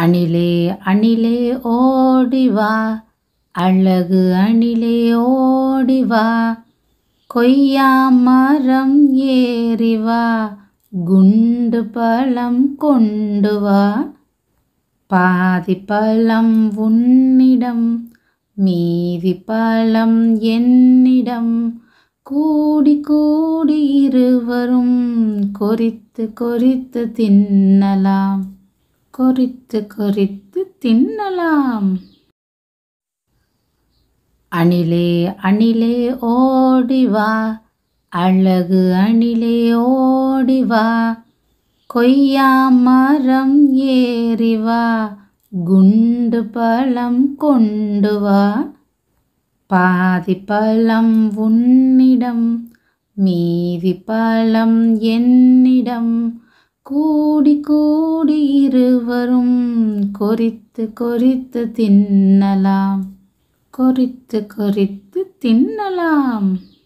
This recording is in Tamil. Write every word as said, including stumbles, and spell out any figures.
அணிலே அணிலே ஓடிவா, அழகு அணிலே ஓடிவா, கொய்யா மரம் ஏறிவா, குண்டு பழம் கொண்டு வா. பாதி பழம் உன்னிடம், மீதி பழம் என்னிடம், கூடி கூடி இருவரும் கொறித்து கொறித்து தின்னலாம், கொறித்து கொறித்து தின்னலாம். அணிலே அணிலே ஓடிவா, அழகு அணிலே ஓடிவா, கொய்யா மரம் ஏறிவா, குண்டு பழம் கொண்டு வா. பாதி பழம் உன்னிடம், மீதி பழம் என்னிடம், கூடி கூடி இருவரும் கொறித்து கொறித்து தின்னலாம், கொறித்து கொறித்து தின்னலாம்.